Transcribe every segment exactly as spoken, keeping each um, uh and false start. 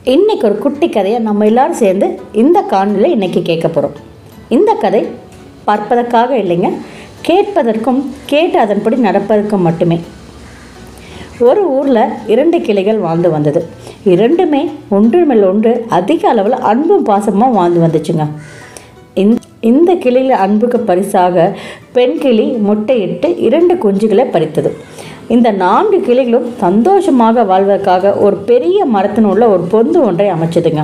இன்றைக்கி ஒரு குட்டி கதையை நம்ம எல்லோரும் சேர்ந்து இந்த காணொளியில் இன்றைக்கி கேட்க போகிறோம். இந்த கதை பார்ப்பதற்காக இல்லைங்க, கேட்பதற்கும் கேட்டு அதன்படி நடப்பதற்கும் மட்டுமே. ஒரு ஊரில் இரண்டு கிளிகள் வாழ்ந்து வந்தது. இரண்டுமே ஒன்று மேல் ஒன்று அதிக அளவில் அன்பும் பாசமாக வாழ்ந்து வந்துச்சுங்க. இந்த கிளியில் அன்புக்கு பரிசாக பெண் கிளி முட்டையிட்டு இரண்டு குஞ்சுகளை பறித்தது. இந்த நான்கு கிளிகளும் சந்தோஷமாக வாழ்வதற்காக ஒரு பெரிய மரத்தின் உள்ள ஒரு பொந்து ஒன்றை அமைச்சதுங்க.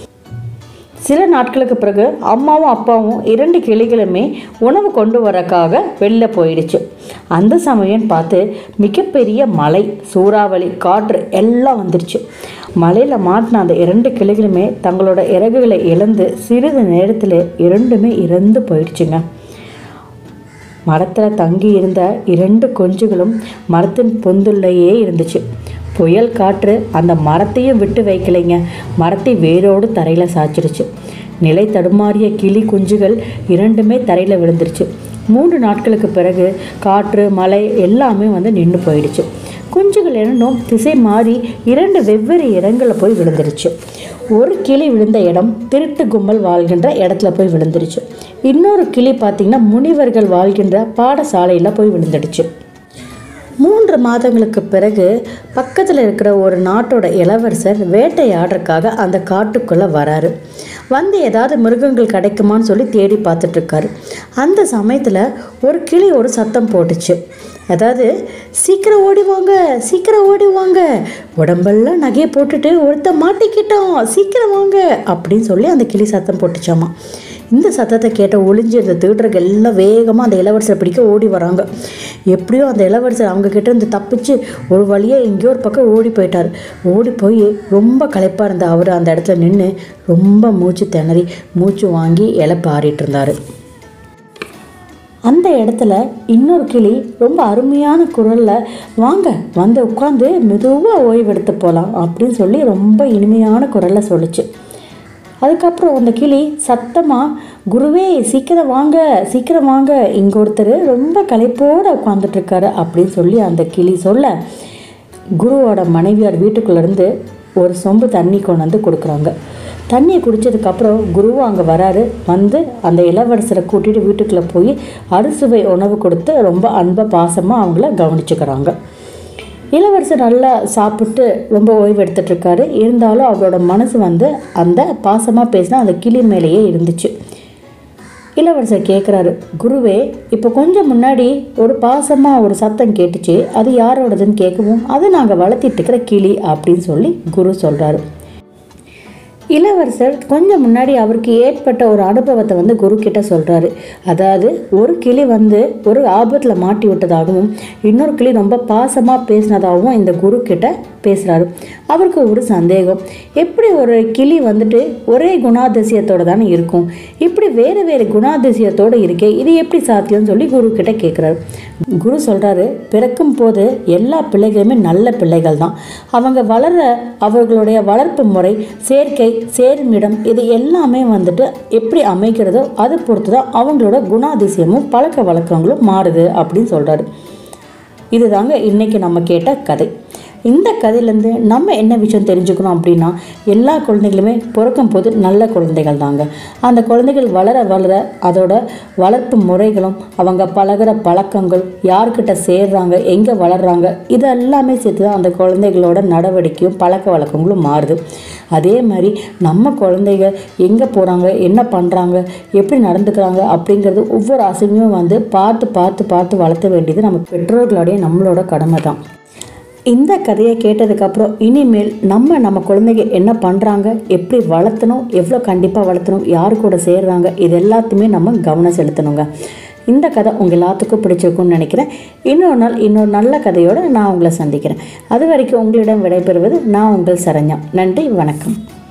சில நாட்களுக்கு பிறகு அம்மாவும் அப்பாவும் இரண்டு கிளிகளுமே உணவு கொண்டு வரக்காக வெளில போயிடுச்சு. அந்த சமயம் பார்த்து மிகப்பெரிய மழை, சூறாவளி, காற்று எல்லாம் வந்துருச்சு. மலையில் மாட்டின அந்த இரண்டு கிளிகளுமே தங்களோட இறகுகளை இழந்து சிறிது நேரத்தில் இரண்டுமே இறந்து போயிடுச்சுங்க. மரத்தில் தங்கி இருந்த இரண்டு குஞ்சுகளும் மரத்தின் பொந்துள்ளையே இருந்துச்சு. புயல் காற்று அந்த மரத்தையும் விட்டு வைக்கலைங்க, மரத்தை வேரோடு தரையில் சாய்ச்சிருச்சு. நிலை தடுமாறிய கிளி குஞ்சுகள் இரண்டுமே தரையில் விழுந்துருச்சு. மூன்று நாட்களுக்கு பிறகு காற்று மழை எல்லாமே வந்து நின்று போயிடுச்சு. குஞ்சுகள் இரண்டும் திசை மாறி இரண்டு வெவ்வேறு இடங்களில் போய் விழுந்துருச்சு. ஒரு கிளி விழுந்த இடம் திருட்டு கும்பல் வாழ்கின்ற இடத்துல போய் விழுந்துருச்சு. இன்னொரு கிளி பார்த்திங்கன்னா முனிவர்கள் வாழ்கின்ற பாடசாலையில் போய் விழுந்துடுச்சு. மூன்று மாதங்களுக்கு பிறகு பக்கத்தில் இருக்கிற ஒரு நாட்டோட இளவரசர் வேட்டையாடுறதுக்காக அந்த காட்டுக்குள்ளே வராரு. வந்து ஏதாவது மிருகங்கள் கிடைக்குமான்னு சொல்லி தேடி பார்த்துட்ருக்காரு. அந்த சமயத்தில் ஒரு கிளி ஒரு சத்தம் போட்டுச்சு. அதாவது, சீக்கிரம் ஓடிவாங்க, சீக்கிரம் ஓடிவாங்க, உடம்பெல்லாம் நகையை போட்டுட்டு ஒருத்த மாட்டிக்கிட்டோம், சீக்கிரம் வாங்க அப்படின்னு சொல்லி அந்த கிளி சத்தம் போட்டுச்சாமா. இந்த சத்தத்தை கேட்ட ஒளிஞ்சு இந்த திருடர்கள் எல்லாம் வேகமாக அந்த இளவரசரை பிடிக்க ஓடி வராங்க. எப்படியோ அந்த இளவரசர் அவங்கக்கிட்ட இருந்து தப்பிச்சு ஒரு வழியாக எங்கேயோ ஒரு பக்கம் ஓடி போயிட்டார். ஓடி போய் ரொம்ப களைப்பாக இருந்த அவர் அந்த இடத்துல நின்று ரொம்ப மூச்சு திணறி மூச்சு வாங்கி இழப்பு ஆறிட்டு இருந்தார். அந்த இடத்துல இன்னொரு கிளி ரொம்ப அருமையான குரலில், வாங்க வந்து உட்காந்து மெதுவாக ஓய்வெடுத்து போகலாம் அப்படின்னு சொல்லி ரொம்ப இனிமையான குரலில் சொல்லிச்சு. அதுக்கப்புறம் அந்த கிளி சத்தமாக, குருவே சீக்கிரம் வாங்க, சீக்கிரம் வாங்க, இங்கே ஒருத்தர் ரொம்ப களைப்போடு உட்காந்துட்ருக்காரு அப்படின்னு சொல்லி அந்த கிளி சொல்ல, குருவோட மனைவியார் வீட்டுக்குள்ளேருந்து ஒரு சொம்பு தண்ணி கொண்டு வந்து கொடுக்குறாங்க. தண்ணியை குடித்ததுக்கப்புறம் குருவும் அங்கே வராரு. வந்து அந்த இளவரசரை கூட்டிகிட்டு வீட்டுக்குள்ளே போய் அறுசுவை உணவு கொடுத்து ரொம்ப அன்பை பாசமாக அவங்கள கவனிச்சுக்கிறாங்க. இளவரசர் நல்லா சாப்பிட்டு ரொம்ப ஓய்வு எடுத்துகிட்ருக்காரு. இருந்தாலும் அவரோட மனசு வந்து அந்த பாசமாக பேசினா அந்த கிளி மேலேயே இருந்துச்சு. இளவரசர் கேட்குறாரு, குருவே இப்போ கொஞ்சம் முன்னாடி ஒரு பாசமாக ஒரு சத்தம் கேட்டுச்சு, அது யாரோடதுன்னு கேட்கவும், அதை நாங்கள் வளர்த்திட்டு இருக்கிற கிளி அப்படின்னு சொல்லி குரு சொல்கிறாரு. இளவரசர் கொஞ்சம் முன்னாடி அவருக்கு ஏற்பட்ட ஒரு அனுபவத்தை வந்து குரு கிட்ட சொல்கிறாரு. அதாவது, ஒரு கிளி வந்து ஒரு ஆபத்தில் மாட்டி விட்டதாகவும் இன்னொரு கிளி ரொம்ப பாசமாக பேசினதாகவும் இந்த குரு கிட்ட பேசுகிறாரு. அவருக்கு ஒரு சந்தேகம், எப்படி ஒரு கிளி வந்துட்டு ஒரே குணாதிசயத்தோடு தானே இருக்கும், இப்படி வேறு வேறு குணாதிசயத்தோடு இருக்கே, இது எப்படி சாத்தியம்னு சொல்லி குரு கிட்ட கேட்குறாரு. குரு சொல்கிறாரு, பிறக்கும் போது எல்லா பிள்ளைகளுமே நல்ல பிள்ளைகள் தான். அவங்க வளர அவர்களுடைய வளர்ப்பு முறை, சேர்க்கை, சேருமிடம், இது எல்லாமே வந்துட்டு எப்படி அமைக்கிறதோ அதை பொறுத்து தான் அவங்களோட குணாதிசயமும் பழக்க வழக்கங்களும் மாறுது அப்படின்னு சொல்கிறாரு. இதுதாங்க இன்றைக்கி நம்ம கேட்ட கதை. இந்த கதையிலேருந்து நம்ம என்ன விஷயம் தெரிஞ்சுக்கணும் அப்படின்னா, எல்லா குழந்தைகளுமே பிறக்கும் போது நல்ல குழந்தைகள் தாங்க. அந்த குழந்தைகள் வளர வளர அதோட வளர்ப்பு முறைகளும் அவங்க பழகிற பழக்கங்கள், யார்கிட்ட சேர்றாங்க, எங்கே வளர்கிறாங்க, இது எல்லாமே சேர்த்து தான் அந்த குழந்தைகளோட நடவடிக்கையும் பழக்க வழக்கங்களும் மாறுது. அதே மாதிரி நம்ம குழந்தைங்க எங்கே போகிறாங்க, என்ன பண்ணுறாங்க, எப்படி நடந்துக்கிறாங்க அப்படிங்கிறது ஒவ்வொரு அசைவையும் வந்து பார்த்து பார்த்து பார்த்து வளர்த்த வேண்டியது நம்ம பெற்றோர்களுடைய நம்மளோட கடமை தான். இந்த கதையை கேட்டதுக்கப்புறம் இனிமேல் நம்ம நம்ம குழந்தைங்க என்ன பண்ணுறாங்க, எப்படி வளர்த்தணும், எவ்வளோ கண்டிப்பாக வளர்த்தணும், யார் கூட சேர்றாங்க, இது எல்லாத்தையுமே நம்ம கவனம் செலுத்தணுங்க. இந்த கதை உங்கள் எல்லாத்துக்கும் பிடிச்சிருக்குன்னு நினைக்கிறேன். இன்னொரு நாள் இன்னொரு நல்ல கதையோடு நான் உங்களை சந்திக்கிறேன். அது வரைக்கும் உங்களிடம் விடைபெறுவது நான் உங்கள் சரண்யா. நன்றி, வணக்கம்.